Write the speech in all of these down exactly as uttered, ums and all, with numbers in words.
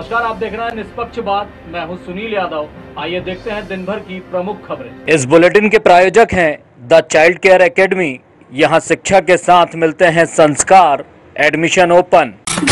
नमस्कार, आप देख रहे हैं निष्पक्ष बात। मैं हूं सुनील यादव। आइए देखते हैं दिन भर की प्रमुख खबरें। इस बुलेटिन के प्रायोजक हैं द चाइल्ड केयर एकेडमी। यहां शिक्षा के साथ मिलते हैं संस्कार। Admission open.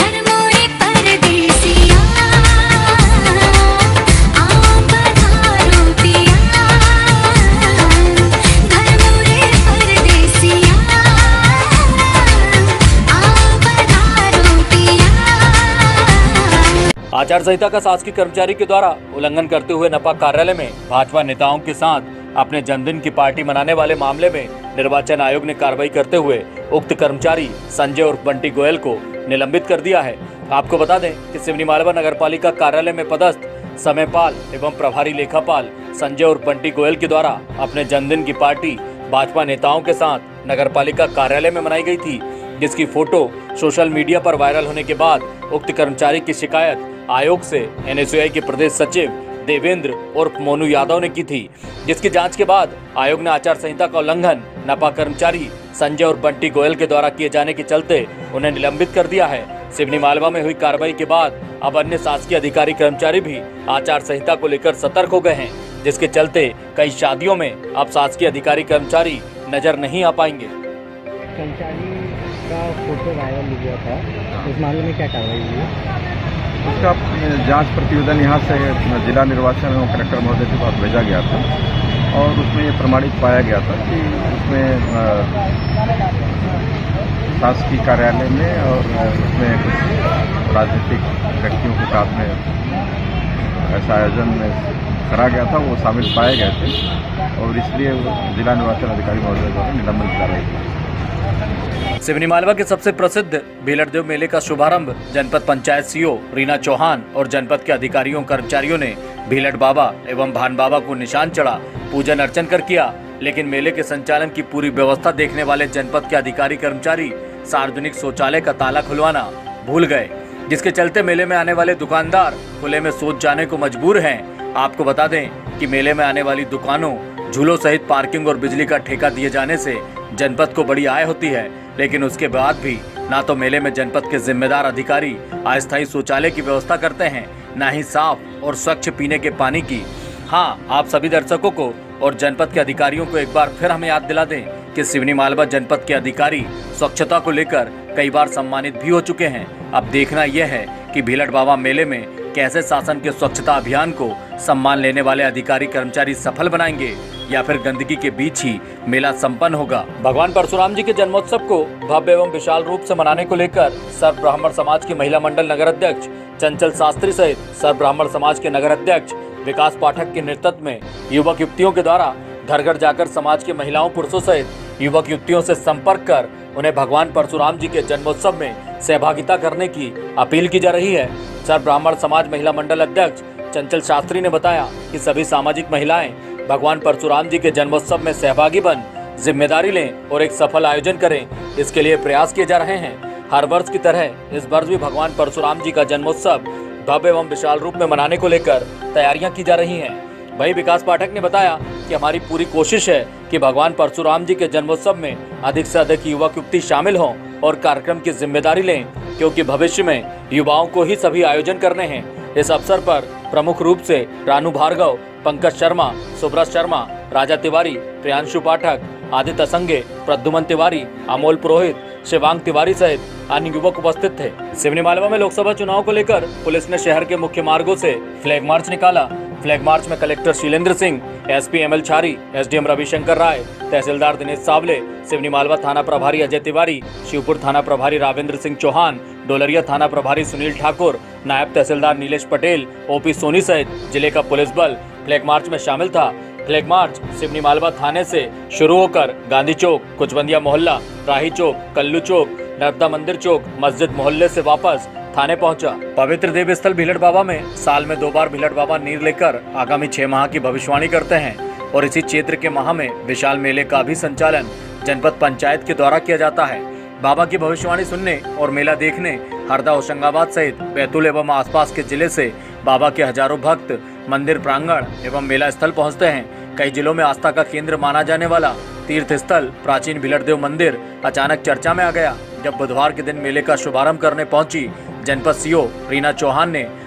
आचार संहिता का शासकीय कर्मचारी के द्वारा उल्लंघन करते हुए नपा कार्यालय में भाजपा नेताओं के साथ अपने जन्मदिन की पार्टी मनाने वाले मामले में निर्वाचन आयोग ने कार्रवाई करते हुए उक्त कर्मचारी संजय उर्फ बंटी गोयल को निलंबित कर दिया है। आपको बता दें कि सिवनी मालवा नगर पालिका कार्यालय में पदस्थ समयपाल एवं प्रभारी लेखापाल संजय उर्फ बंटी गोयल के द्वारा अपने जन्मदिन की पार्टी भाजपा नेताओं के साथ नगर पालिका कार्यालय में मनाई गई थी, जिसकी फोटो सोशल मीडिया पर वायरल होने के बाद उक्त कर्मचारी की शिकायत आयोग से एन एस यू आई के प्रदेश सचिव देवेंद्र उर्फ मोनू यादव ने की थी, जिसकी जांच के बाद आयोग ने आचार संहिता का उल्लंघन नपा कर्मचारी संजय और बंटी गोयल के द्वारा किए जाने के चलते उन्हें निलंबित कर दिया है। सिवनी मालवा में हुई कार्रवाई के बाद अब अन्य शासकीय अधिकारी कर्मचारी भी आचार संहिता को लेकर सतर्क हो गए हैं, जिसके चलते कई शादियों में अब शासकीय अधिकारी कर्मचारी नजर नहीं आ पाएंगे। कर्मचारी का फोटो वायरल हुआ था, इस मामले में क्या कार्रवाई हुई है? उसका जांच प्रतिवेदन यहाँ से जिला निर्वाचन एवं कलेक्टर महोदय के पास भेजा गया था और उसमें ये प्रमाणित पाया गया था कि उसमें शासकीय कार्यालय में और उसमें कुछ राजनीतिक व्यक्तियों के साथ में ऐसा आयोजन करा गया था, वो शामिल पाए गए थे और इसलिए जिला निर्वाचन अधिकारी महोदय द्वारा निलंबित कार्रवाई की। सिवनी मालवा के सबसे प्रसिद्ध भीलड़देव मेले का शुभारंभ जनपद पंचायत सीओ रीना चौहान और जनपद के अधिकारियों कर्मचारियों ने भीलड़ बाबा एवं भान बाबा को निशान चढ़ा पूजन अर्चन कर किया, लेकिन मेले के संचालन की पूरी व्यवस्था देखने वाले जनपद के अधिकारी कर्मचारी सार्वजनिक शौचालय का ताला खुलवाना भूल गए, जिसके चलते मेले में आने वाले दुकानदार खुले में शौच जाने को मजबूर हैं। आपको बता दें कि मेले में आने वाली दुकानों, झूलों सहित पार्किंग और बिजली का ठेका दिए जाने से जनपद को बड़ी आय होती है, लेकिन उसके बाद भी ना तो मेले में जनपद के जिम्मेदार अधिकारी अस्थायी शौचालय की व्यवस्था करते हैं, ना ही साफ और स्वच्छ पीने के पानी की। हाँ, आप सभी दर्शकों को और जनपद के अधिकारियों को एक बार फिर हम याद दिला दें कि सिवनी मालवा जनपद के अधिकारी स्वच्छता को लेकर कई बार सम्मानित भी हो चुके हैं। अब देखना यह है कि भीलड़ बाबा मेले में कैसे शासन के स्वच्छता अभियान को सम्मान लेने वाले अधिकारी कर्मचारी सफल बनाएंगे या फिर गंदगी के बीच ही मेला संपन्न होगा। भगवान परशुराम जी के जन्मोत्सव को भव्य एवं विशाल रूप से मनाने को लेकर सर्व ब्राह्मण समाज की महिला मंडल नगर अध्यक्ष चंचल शास्त्री सहित सर्व ब्राह्मण समाज के नगर अध्यक्ष विकास पाठक के नेतृत्व में युवक युवतियों के द्वारा घर घर जाकर समाज के महिलाओं पुरुषों सहित युवक युवतियों से संपर्क कर उन्हें भगवान परशुराम जी के जन्मोत्सव में सहभागिता करने की अपील की जा रही है। सर्व ब्राह्मण समाज महिला मंडल अध्यक्ष चंचल शास्त्री ने बताया कि सभी सामाजिक महिलाएं भगवान परशुराम जी के जन्मोत्सव में सहभागी बन जिम्मेदारी लें और एक सफल आयोजन करें, इसके लिए प्रयास किए जा रहे हैं। हर वर्ष की तरह इस वर्ष भी भगवान परशुराम जी का जन्मोत्सव भव्य एवं विशाल रूप में मनाने को लेकर तैयारियां की जा रही हैं। वहीं विकास पाठक ने बताया कि हमारी पूरी कोशिश है कि भगवान परशुराम जी के जन्मोत्सव में अधिक से अधिक युवक युवती शामिल हों और कार्यक्रम की जिम्मेदारी लें, क्योंकि भविष्य में युवाओं को ही सभी आयोजन करने हैं। इस अवसर पर प्रमुख रूप से रानू भार्गव, पंकज शर्मा, सुब्रत शर्मा, राजा तिवारी, प्रियांशु पाठक, आदित्य संगे, प्रद्युमन तिवारी, अमोल पुरोहित, शिवांग तिवारी सहित अन्य युवक उपस्थित थे। सिवनी मालवा में लोकसभा चुनाव को लेकर पुलिस ने शहर के मुख्य मार्गों से फ्लैग मार्च निकाला। फ्लैग मार्च में collector Shilendra Singh, SP M L Chhari, SDM Ravishankar Rai, तहसीलदार दिनेश सावले, सिवनी मालवा थाना प्रभारी अजय तिवारी, शिवपुर थाना प्रभारी रावेंद्र सिंह चौहान, डोलरिया थाना प्रभारी सुनील ठाकुर, नायब तहसीलदार नीलेश पटेल, ओपी सोनी सहित जिले का पुलिस बल फ्लैग मार्च में शामिल था। फ्लैग मार्च सिवनी मालवा थाने से शुरू होकर गांधी चौक, कुचबंदिया मोहल्ला, राही चौक, कल्लू चौक, नर्मदा मंदिर चौक, मस्जिद मोहल्ले से वापस थाने पहुंचा। पवित्र देव स्थल भीलड़ बाबा में साल में दो बार भीलड़ बाबा नीर लेकर आगामी छह माह की भविष्यवाणी करते हैं और इसी क्षेत्र के माह में विशाल मेले का भी संचालन जनपद पंचायत के द्वारा किया जाता है। बाबा की भविष्यवाणी सुनने और मेला देखने हरदा, होशंगाबाद सहित बैतूल एवं आसपास के जिले से बाबा के हजारों भक्त मंदिर प्रांगण एवं मेला स्थल पहुंचते हैं। कई जिलों में आस्था का केंद्र माना जाने वाला तीर्थ स्थल प्राचीन भीलड़देव मंदिर अचानक चर्चा में आ गया, जब बुधवार के दिन मेले का शुभारंभ करने पहुंची जनपद सीओ रीना चौहान ने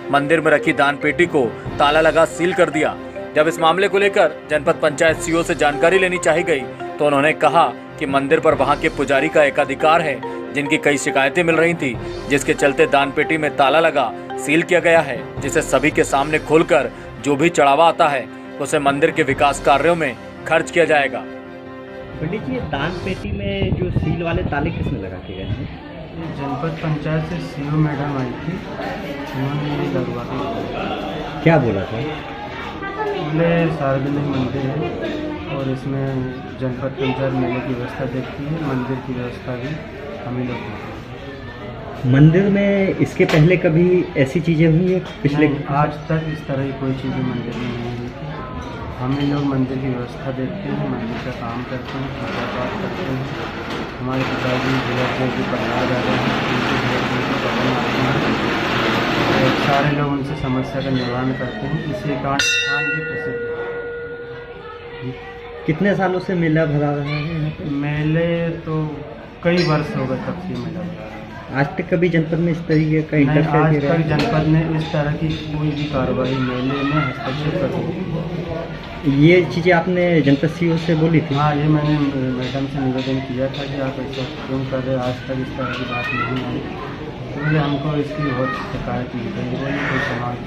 मंदिर में रखी दान पेटी को ताला लगा सील कर दिया। जब इस मामले को लेकर जनपद पंचायत सीओ से जानकारी लेनी चाही गई तो उन्होंने कहा कि मंदिर पर वहां के पुजारी का एकाधिकार है, जिनकी कई शिकायतें मिल रही थी, जिसके चलते दान पेटी में ताला लगा सील किया गया है, जिसे सभी के सामने खोलकर जो भी चढ़ावा आता है उसे मंदिर के विकास कार्यों में खर्च किया जाएगा। पंडित जी, दान पेटी में जो सील वाले ताले किसने लगा के गए हैं? जनपद पंचायत से सीओ मैडम आई थी, उन्होंने ये लगवा के। क्या बोला था? बोले सार्वजनिक मंदिर है और इसमें जनपद पंचायत मेले की व्यवस्था देखती है, मंदिर की व्यवस्था भी हम ही लोग। मंदिर में इसके पहले कभी ऐसी चीज़ें हुई है पिछले? आज तक इस तरह की कोई चीज़ें मंदिर में नहीं हुई थी। हम ही लोग मंदिर की व्यवस्था देखते हैं, मंदिर का काम करते हैं, पूजा पाठ करते हैं। हमारे पिताजी भैया जी प्रहलाद आ रहे हैं, उनके भैया आते हैं, सारे लोग उनसे समस्या का निवारण करते हैं। इसी कारण स्थान भी प्रसिद्ध है। कितने सालों से मेला भरा रहा है यहाँ पे? मेले तो कई वर्ष हो गए तब से मेला भरा रहा है। आज तक कभी जनपद में इस तरीके का नहीं, इंटरफेयर आज किया तक गया? जनपद ने इस तरह की कोई भी कार्रवाई मेले में हस्तक्षेप कर दी। ये चीज़ें आपने जनपद सीओ से बोली थी? हाँ, ये मैंने मैडम से निवेदन किया था कि आप ऐसा क्यों कर रहे, आज तक इस तरह की बात नहीं आई। तो बोले हमको इसकी बहुत शिकायत मिल गई, बोले कोई समाज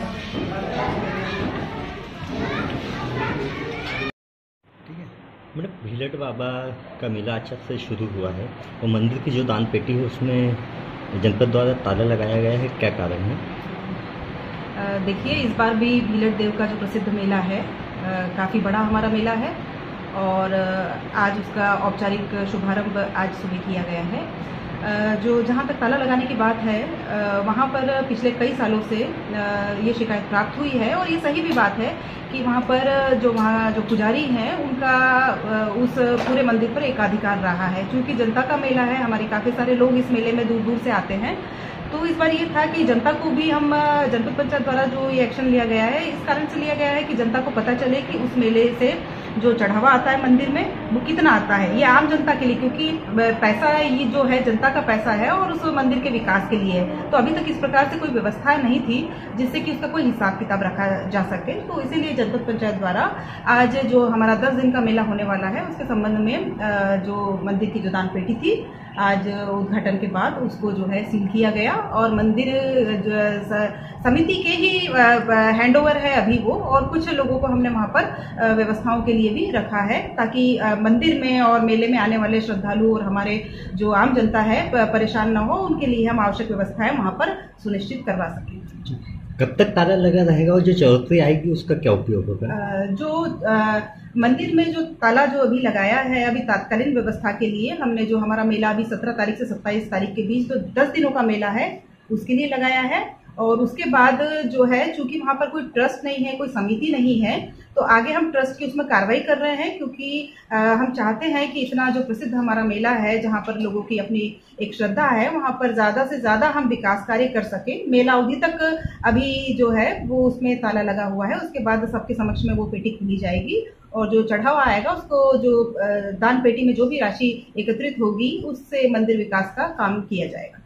मतलब भीलट बाबा का मेला अच्छा से शुरू हुआ है और मंदिर की जो दान पेटी है उसमें जनपद द्वारा ताला लगाया गया है, क्या कारण है? देखिए, इस बार भी भीलट देव का जो प्रसिद्ध मेला है काफ़ी बड़ा हमारा मेला है और आज उसका औपचारिक शुभारंभ आज सुबह किया गया है। जो जहाँ तक ताला लगाने की बात है, वहाँ पर पिछले कई सालों से ये शिकायत प्राप्त हुई है और ये सही भी बात है कि वहाँ पर जो वहाँ जो पुजारी हैं उनका उस पूरे मंदिर पर एकाधिकार रहा है। क्योंकि जनता का मेला है, हमारे काफ़ी सारे लोग इस मेले में दूर दूर से आते हैं, तो इस बार ये था कि जनता को भी हम जनपद पंचायत द्वारा जो ये एक्शन लिया गया है, इस कारण से लिया गया है कि जनता को पता चले कि उस मेले से जो चढ़ावा आता है मंदिर में वो कितना आता है। ये आम जनता के लिए, क्योंकि पैसा ये जो है जनता का पैसा है और उस मंदिर के विकास के लिए है। तो अभी तक इस प्रकार से कोई व्यवस्था नहीं थी जिससे कि उसका कोई हिसाब किताब रखा जा सके। तो इसीलिए जनपद पंचायत द्वारा आज जो हमारा दस दिन का मेला होने वाला है उसके संबंध में जो मंदिर की जो दान पेटी थी, आज उद्घाटन के बाद उसको जो है सील किया गया और मंदिर समिति के ही हैंडओवर है अभी वो, और कुछ लोगों को हमने वहाँ पर व्यवस्थाओं के लिए भी रखा है ताकि मंदिर में और मेले में आने वाले श्रद्धालु और हमारे जो आम जनता है परेशान न हो, उनके लिए हम आवश्यक व्यवस्थाएं वहाँ पर सुनिश्चित करवा सकें। कब तक ताला लगा रहेगा और जो चौथी आएगी उसका क्या उपयोग होगा? जो आ, मंदिर में जो ताला जो अभी लगाया है, अभी तात्कालीन व्यवस्था के लिए हमने जो हमारा मेला अभी सत्रह तारीख से सत्ताईस तारीख के बीच जो दस दिनों का मेला है उसके लिए लगाया है। और उसके बाद जो है, चूंकि वहाँ पर कोई ट्रस्ट नहीं है, कोई समिति नहीं है, तो आगे हम ट्रस्ट की उसमें कार्रवाई कर रहे हैं। क्योंकि आ, हम चाहते हैं कि इतना जो प्रसिद्ध हमारा मेला है, जहाँ पर लोगों की अपनी एक श्रद्धा है, वहाँ पर ज़्यादा से ज़्यादा हम विकास कार्य कर सकें। मेला अवधि तक अभी जो है वो उसमें ताला लगा हुआ है, उसके बाद सबके समक्ष में वो पेटी खुली जाएगी और जो चढ़ावा आएगा उसको जो दान पेटी में जो भी राशि एकत्रित होगी उससे मंदिर विकास का काम किया जाएगा।